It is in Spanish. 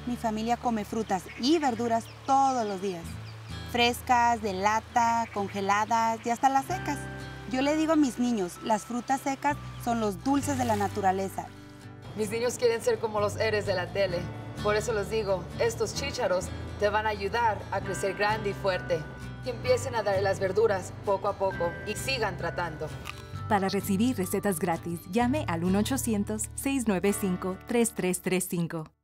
Mi familia come frutas y verduras todos los días. Frescas, de lata, congeladas y hasta las secas. Yo le digo a mis niños, las frutas secas son los dulces de la naturaleza. Mis niños quieren ser como los héroes de la tele. Por eso les digo, estos chícharos te van a ayudar a crecer grande y fuerte. Que empiecen a darle las verduras poco a poco y sigan tratando. Para recibir recetas gratis, llame al 1-800-695-3335.